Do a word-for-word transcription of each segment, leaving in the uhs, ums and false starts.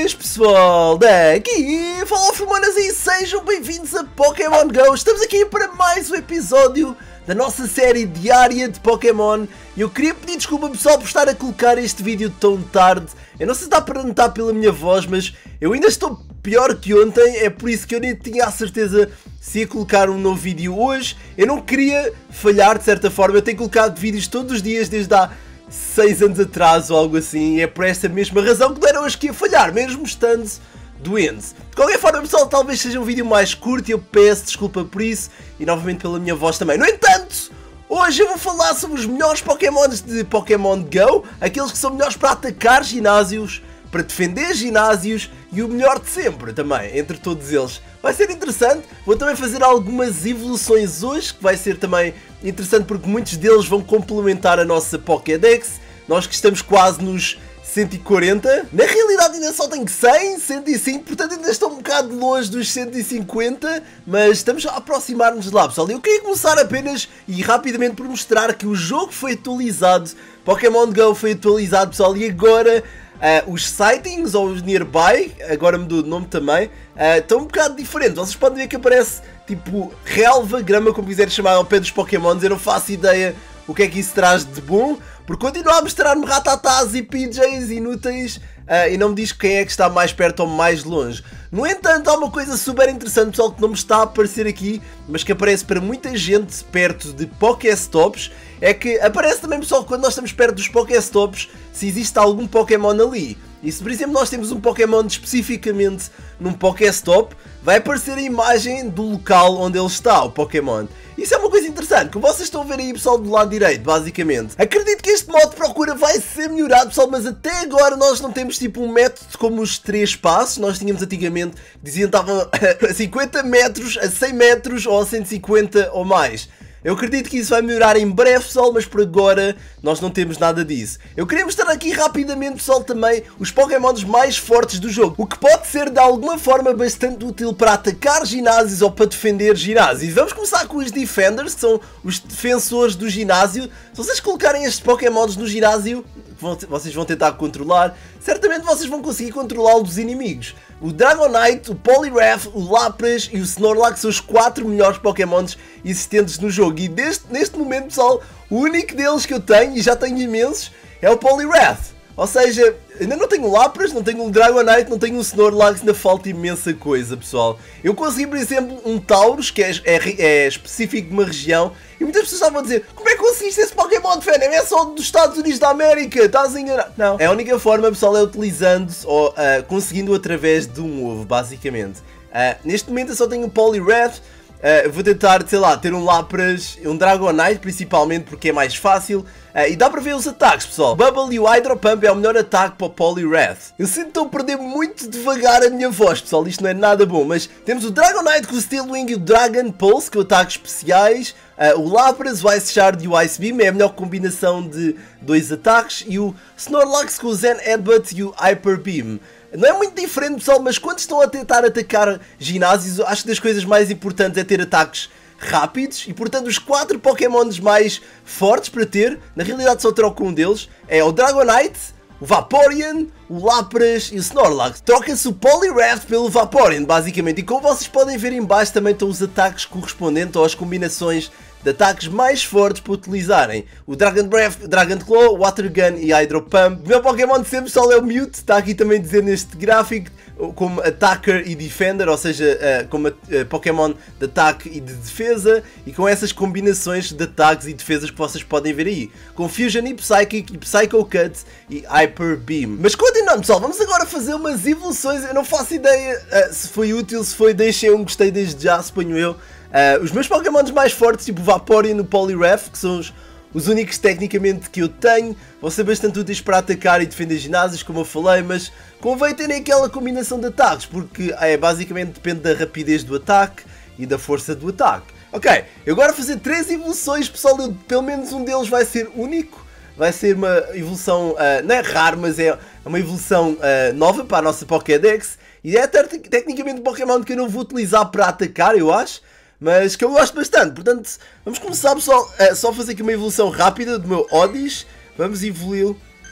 Boas pessoal, daqui fala Formanas e sejam bem-vindos a Pokémon Go. Estamos aqui para mais um episódio da nossa série diária de Pokémon. E eu queria pedir desculpa pessoal por estar a colocar este vídeo tão tarde. Eu não sei se dá para notar pela minha voz, mas eu ainda estou pior que ontem. É por isso que eu nem tinha a certeza se ia colocar um novo vídeo hoje. Eu não queria falhar de certa forma, eu tenho colocado vídeos todos os dias desde há seis anos atrás ou algo assim, e é por esta mesma razão que não era hoje que ia falhar, mesmo estando doente. De qualquer forma pessoal, talvez seja um vídeo mais curto e eu peço desculpa por isso, e novamente pela minha voz também. No entanto, hoje eu vou falar sobre os melhores Pokémons de Pokémon Go, aqueles que são melhores para atacar ginásios, para defender ginásios e o melhor de sempre também, entre todos eles. Vai ser interessante, vou também fazer algumas evoluções hoje, que vai ser também interessante porque muitos deles vão complementar a nossa Pokédex. Nós que estamos quase nos cento e quarenta, na realidade ainda só tenho cem, cento e cinco, portanto ainda estou um bocado longe dos cento e cinquenta, mas estamos a aproximar-nos lá pessoal. Eu queria começar apenas e rapidamente por mostrar que o jogo foi atualizado, Pokémon Go foi atualizado pessoal, e agora Uh, os sightings ou os nearby, agora mudou de nome também, uh, estão um bocado diferentes. Vocês podem ver que aparece tipo relva, grama, como quiserem chamar ao pé dos Pokémons. Eu não faço ideia o que é que isso traz de bom, porque continua a mostrar-me ratatás e P Js inúteis uh, e não me diz quem é que está mais perto ou mais longe. No entanto, há uma coisa super interessante pessoal que não me está a aparecer aqui, mas que aparece para muita gente perto de Pokéstops. É que aparece também pessoal quando nós estamos perto dos Pokéstops se existe algum Pokémon ali. E se por exemplo nós temos um Pokémon especificamente num Pokéstop, vai aparecer a imagem do local onde ele está, o Pokémon. Isso é uma coisa interessante, como vocês estão a ver aí pessoal do lado direito, basicamente. Acredito que este modo de procura vai ser melhorado pessoal, mas até agora nós não temos tipo um método como os três passos. Nós tínhamos antigamente, diziam que estavam a cinquenta metros, a cem metros ou a cento e cinquenta ou mais. Eu acredito que isso vai melhorar em breve pessoal, mas por agora nós não temos nada disso. Eu queria mostrar aqui rapidamente pessoal também os Pokémons mais fortes do jogo, o que pode ser de alguma forma bastante útil para atacar ginásios ou para defender ginásios. Vamos começar com os Defenders, que são os defensores do ginásio. Se vocês colocarem estes Pokémons no ginásio, vocês vão tentar controlar, certamente vocês vão conseguir controlar dos inimigos. O Dragonite, o Poliwrath, o Lapras e o Snorlax são os quatro melhores Pokémons existentes no jogo. E deste, neste momento, pessoal, o único deles que eu tenho, e já tenho imensos, é o Poliwrath. Ou seja, ainda não tenho o Lapras, não tenho o Dragonite, não tenho o Snorlax, ainda falta imensa coisa, pessoal. Eu consegui, por exemplo, um Tauros, que é, é, é específico de uma região, e muitas pessoas estavam a dizer: como é que conseguiste esse Pokémon, Fênix? É só dos Estados Unidos da América, estás a enganar? Não, é a única forma, pessoal, é utilizando ou uh, conseguindo através de um ovo, basicamente. Uh, neste momento eu só tenho o Poliwrath. Uh, vou tentar, sei lá, ter um Lapras, um Dragonite principalmente porque é mais fácil. Uh, e dá para ver os ataques, pessoal. Bubble e o Hydro Pump é o melhor ataque para o Poliwrath. Eu sinto que estou a perder muito devagar a minha voz, pessoal. Isto não é nada bom. Mas temos o Dragonite com o Steel Wing e o Dragon Pulse, com ataques especiais. Uh, o Lapras, o Ice Shard e o Ice Beam é a melhor combinação de dois ataques. E o Snorlax com o Zen Headbutt e o Hyper Beam. Não é muito diferente, pessoal, mas quando estão a tentar atacar ginásios, acho que das coisas mais importantes é ter ataques rápidos. E portanto os quatro Pokémons mais fortes para ter, na realidade só troco um deles, é o Dragonite, o Vaporeon, o Lapras e o Snorlax. Troca-se o Poliwrath pelo Vaporeon, basicamente. E como vocês podem ver em baixo também estão os ataques correspondentes ou as combinações de ataques mais fortes para utilizarem. O Dragon Breath, Dragon Claw, Water Gun e Hydro Pump. O meu Pokémon de sempre só é o Mewtwo, está aqui também a dizer neste gráfico, como Attacker e Defender, ou seja, uh, como uh, Pokémon de ataque e de defesa, e com essas combinações de ataques e defesas que vocês podem ver aí. Com Fusion e Psychic, e Psycho Cut e Hyper Beam. Mas continuando pessoal, vamos agora fazer umas evoluções. Eu não faço ideia uh, se foi útil, se foi, deixem um gostei desde já, suponho eu. Uh, os meus Pokémons mais fortes, tipo o Vaporeon e o Poliwrath, que são os, os únicos tecnicamente que eu tenho, vão ser bastante úteis para atacar e defender ginásios, como eu falei, mas convém terem aquela combinação de ataques, porque é, basicamente depende da rapidez do ataque e da força do ataque. Ok, eu agora vou fazer três evoluções, pessoal, eu, pelo menos um deles vai ser único, vai ser uma evolução, uh, não é raro, mas é uma evolução uh, nova para a nossa Pokédex, e é tecnicamente um Pokémon que eu não vou utilizar para atacar, eu acho, mas que eu gosto bastante. Portanto, vamos começar pessoal, uh, só fazer aqui uma evolução rápida do meu Oddish. Vamos evoluí-lo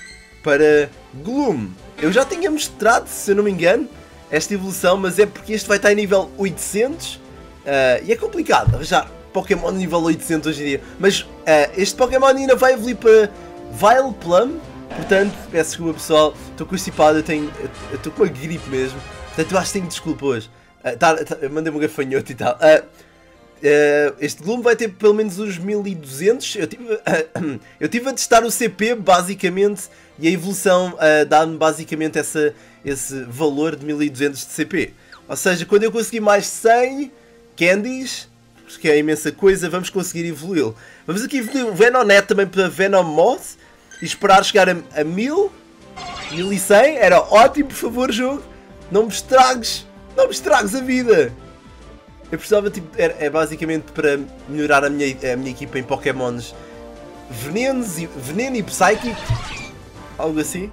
para Gloom. Eu já tinha mostrado, se eu não me engano, esta evolução, mas é porque este vai estar em nível oitocentos uh, e é complicado arranjar Pokémon nível oitocentos hoje em dia. Mas uh, este Pokémon ainda vai evoluir para Vileplume, portanto, peço desculpa pessoal, estou constipado, eu tenho, eu estou com uma gripe mesmo, portanto eu acho que tenho desculpa hoje. Uh, tá, tá, mandei-me um gafanhoto e tal. Uh, uh, este Gloom vai ter pelo menos uns mil e duzentos, eu tive, uh, eu tive a testar o C P basicamente e a evolução uh, dá-me basicamente essa, esse valor de mil e duzentos de C P. Ou seja, quando eu conseguir mais cem candies, que é imensa coisa, vamos conseguir evoluí-lo. Vamos aqui evoluir o Venonat também para Venomoth e esperar chegar a, a mil, mil e cem, era ótimo, por favor jogo, não me estragues, não me estragues a vida. Eu precisava, tipo, é, é basicamente para melhorar a minha, a minha equipa em Pokémons Venenos e, Veneno e Psychic, algo assim.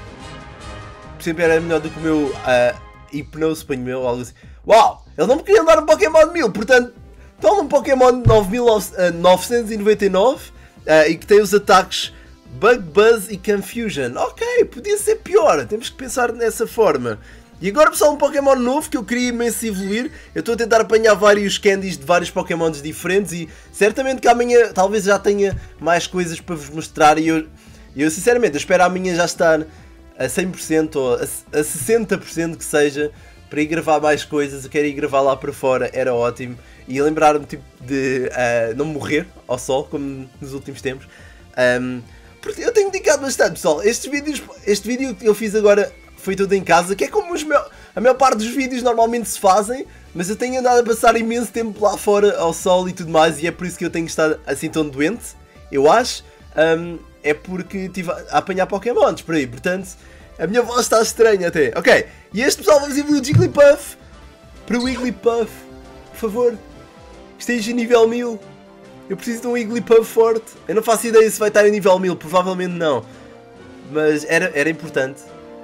Por exemplo, era melhor do que o meu uh, Hipnose para o meu, algo assim. Uau, ele não me queria dar um Pokémon de mil, portanto, toma um Pokémon nove mil novecentos e noventa e nove uh, e que tem os ataques Bug, Buzz e Confusion. Ok, podia ser pior, temos que pensar nessa forma. E agora pessoal, um Pokémon novo que eu queria imenso evoluir. Eu estou a tentar apanhar vários candies de vários Pokémons diferentes e certamente que amanhã talvez já tenha mais coisas para vos mostrar. E eu, eu sinceramente eu espero amanhã já estar a cem por cento ou a, a sessenta por cento que seja para ir gravar mais coisas. Eu quero ir gravar lá para fora, era ótimo. E lembrar-me tipo, de uh, não morrer ao sol como nos últimos tempos. Um, porque eu tenho dedicado bastante pessoal. Estes vídeos, este vídeo que eu fiz agora foi todo em casa, que é como os meu, a maior parte dos vídeos normalmente se fazem, mas eu tenho andado a passar imenso tempo lá fora ao sol e tudo mais, e é por isso que eu tenho estado assim tão doente, eu acho, um, é porque estive a apanhar Pokémons por aí, portanto, a minha voz está estranha até. Ok, e este pessoal vamos evoluir o Jigglypuff para o Wigglypuff, por favor, esteja em nível mil, eu preciso de um Wigglypuff forte, eu não faço ideia se vai estar em nível mil, provavelmente não, mas era, era importante.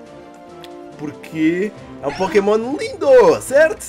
Porque é um Pokémon lindo, certo?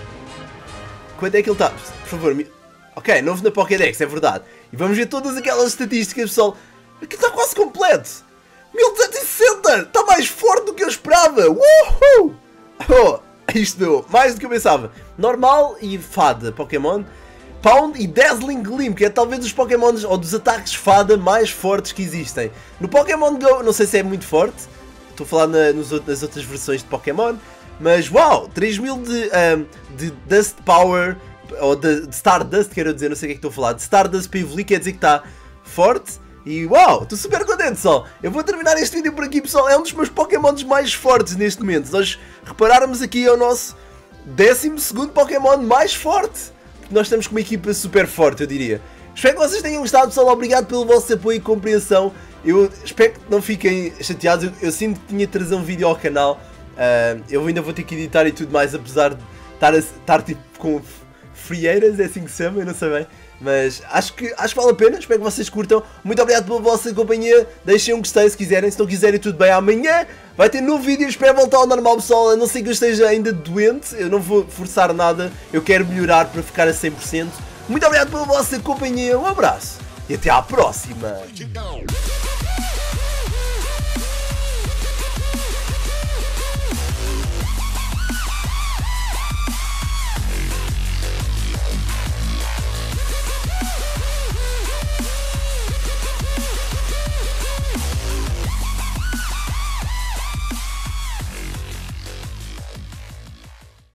Quanto é que ele está? Por favor, me... ok, novo na Pokédex, é verdade. E vamos ver todas aquelas estatísticas, pessoal. Aqui está quase completo. mil duzentos e sessenta! Está mais forte do que eu esperava! Uhul! Oh, isto deu mais do que eu pensava. Normal e Fada, Pokémon. Pound e Dazzling Gleam, que é talvez dos Pokémons ou dos ataques Fada mais fortes que existem. No Pokémon Go, não sei se é muito forte. Estou a falar na, nos, nas outras versões de Pokémon, mas uau, três mil de, um, de Dust Power, ou de, de Stardust, quero dizer, não sei o que é que estou a falar, de Stardust para evoluir, quer dizer que está forte, e uau, estou super contente pessoal. Eu vou terminar este vídeo por aqui pessoal, é um dos meus Pokémons mais fortes neste momento. Se nós repararmos aqui é o nosso décimo segundo Pokémon mais forte, porque nós estamos com uma equipa super forte, eu diria. Espero que vocês tenham gostado pessoal, obrigado pelo vosso apoio e compreensão. Eu espero que não fiquem chateados, eu, eu sinto que tinha de trazer um vídeo ao canal, uh, eu ainda vou ter que editar e tudo mais, apesar de estar, a, estar tipo com frieiras, é assim que se chama, eu não sei bem, mas acho que, acho que vale a pena, espero que vocês curtam, muito obrigado pela vossa companhia, deixem um gostei se quiserem, se não quiserem tudo bem, amanhã vai ter novo vídeo, espero voltar ao normal pessoal, a não ser que eu esteja ainda doente, eu não vou forçar nada, eu quero melhorar para ficar a cem por cento, muito obrigado pela vossa companhia, um abraço e até à próxima!